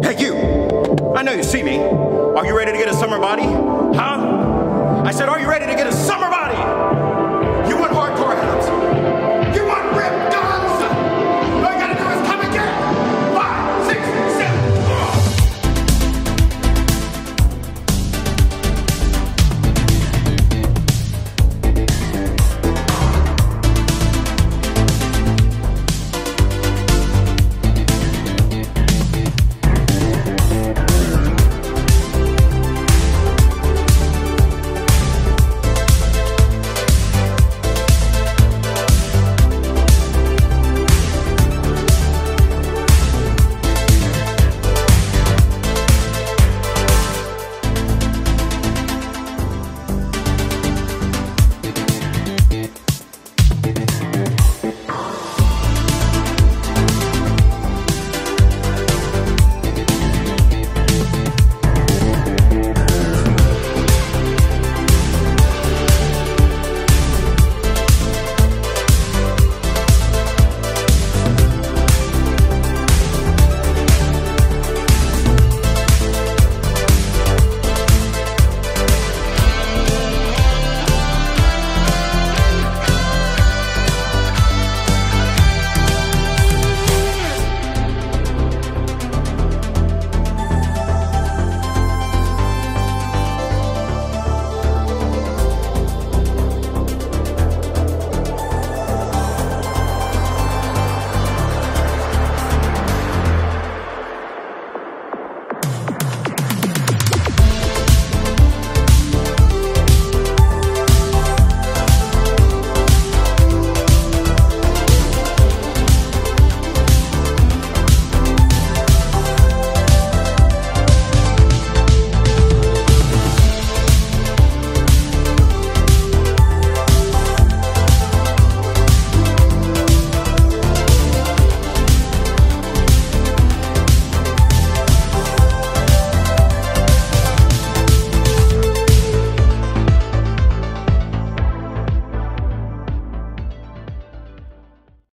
Hey, you. I know you see me. Are you ready to get a summer body? Huh? I said, are you ready to get a summer body?